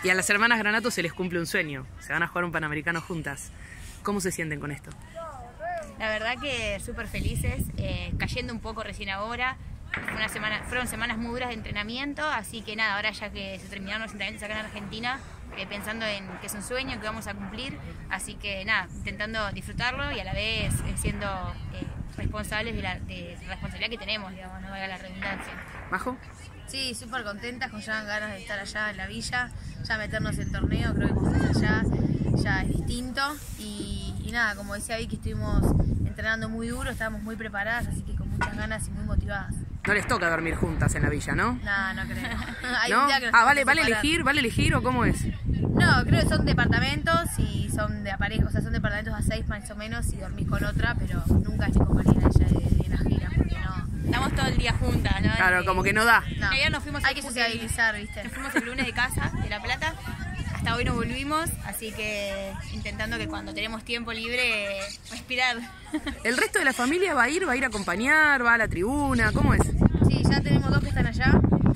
Y a las hermanas Granato se les cumple un sueño. Se van a jugar un Panamericano juntas. ¿Cómo se sienten con esto? La verdad que súper felices, cayendo un poco recién ahora. Fueron semanas muy duras de entrenamiento, así que nada, ahora ya que se terminaron los entrenamientos acá en Argentina, pensando en que es un sueño que vamos a cumplir, así que nada, intentando disfrutarlo y a la vez siendo responsables de la responsabilidad que tenemos, digamos, no valga la redundancia. ¿Majo? Sí, súper contentas, con ya ganas de estar allá en la villa, ya meternos en torneo, creo que cuando estás allá ya es distinto y nada, como decía Vicky, estuvimos entrenando muy duro, estábamos muy preparadas, así que con muchas ganas y muy motivadas. No les toca dormir juntas en la villa, ¿no? No creo. Hay ¿No? un día que nos ¿Vale tenemos que separar. ¿Vale elegir o cómo es? No, creo que son departamentos y son de pareja, o sea, son departamentos a 6 más o menos y dormís con otra, pero nunca es mi compañera ella de la gira, porque no. Estamos todo el día juntas, ¿no? Claro, como que no da. No. Ayer nos fuimos Hay que sociabilizar, ¿viste? Nos fuimos el lunes de casa, de La Plata. Hasta hoy no volvimos, así que intentando que cuando tenemos tiempo libre, respirar. ¿El resto de la familia va a ir a acompañar, va a la tribuna? ¿Cómo es? Sí, ya tenemos 2 que están allá,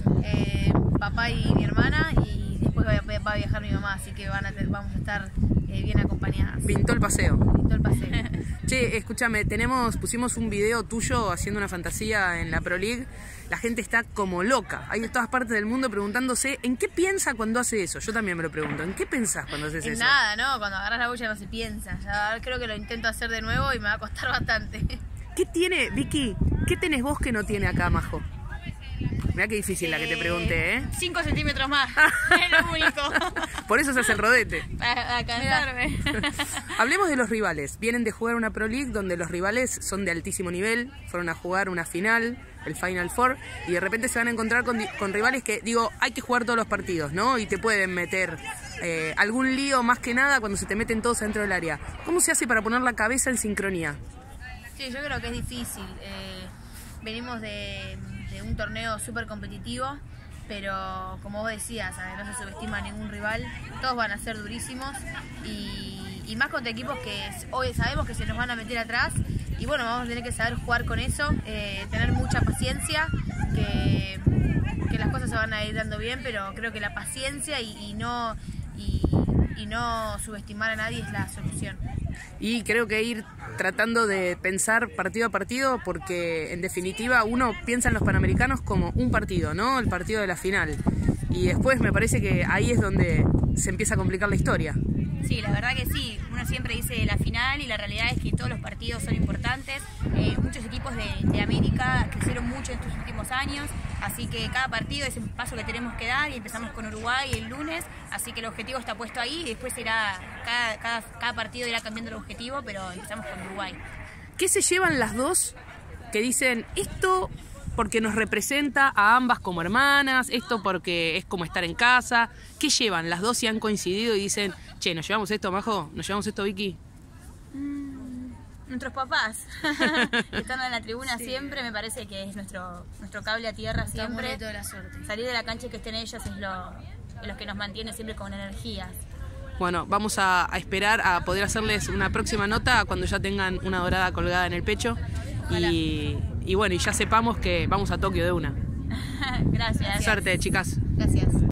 papá y mi hermana, y después va a viajar mi mamá, así que vamos a estar bien acompañadas. Pintó el paseo. Pintó el paseo. Che, escúchame, pusimos un video tuyo haciendo una fantasía en la Pro League. La gente está como loca. Hay de todas partes del mundo preguntándose ¿en qué piensa cuando hace eso? Yo también me lo pregunto. ¿En qué pensás cuando haces En eso? nada, ¿no? Cuando agarras la bulla no se piensa. Ya creo que lo intento hacer de nuevo y me va a costar bastante. ¿Qué tiene, Vicky? ¿Qué tenés vos que no tiene acá, Majo? Mirá qué difícil la que te pregunté, ¿eh? 5 centímetros más, es lo único. Por eso se hace el rodete. Para cansarme. Hablemos de los rivales. Vienen de jugar una Pro League donde los rivales son de altísimo nivel. Fueron a jugar una final, el Final Four, y de repente se van a encontrar con rivales que, digo, hay que jugar todos los partidos, ¿no? Y te pueden meter algún lío más que nada cuando se te meten todos dentro del área. ¿Cómo se hace para poner la cabeza en sincronía? Sí, yo creo que es difícil. Venimos de un torneo súper competitivo, pero como vos decías, no se subestima a ningún rival, todos van a ser durísimos y más contra equipos que hoy sabemos que se nos van a meter atrás y bueno, vamos a tener que saber jugar con eso, tener mucha paciencia, que las cosas se van a ir dando bien, pero creo que la paciencia y no subestimar a nadie es la solución. Y creo que ir tratando de pensar partido a partido, porque en definitiva uno piensa en los Panamericanos como un partido, ¿no? El partido de la final. Y después me parece que ahí es donde se empieza a complicar la historia. Sí, la verdad que sí. Uno siempre dice la final y la realidad es que todos los partidos son importantes. Muchos equipos de América crecieron mucho en estos últimos años, así que cada partido es un paso que tenemos que dar y empezamos con Uruguay el lunes, así que el objetivo está puesto ahí y después cada partido irá cambiando el objetivo, pero empezamos con Uruguay. ¿Qué se llevan las dos que dicen esto porque nos representa a ambas como hermanas, esto porque es como estar en casa? ¿Qué llevan las dos si han coincidido y dicen, che, ¿nos llevamos esto, Majo? ¿Nos llevamos esto, Vicky? Nuestros papás están en la tribuna siempre, me parece que es nuestro cable a tierra siempre. Toda la suerte. Salir de la cancha y que estén ellas es lo que nos mantiene siempre con energías. Bueno, vamos a esperar a poder hacerles una próxima nota cuando ya tengan una dorada colgada en el pecho y bueno, y ya sepamos que vamos a Tokio de una. Gracias. Suerte, chicas. Gracias.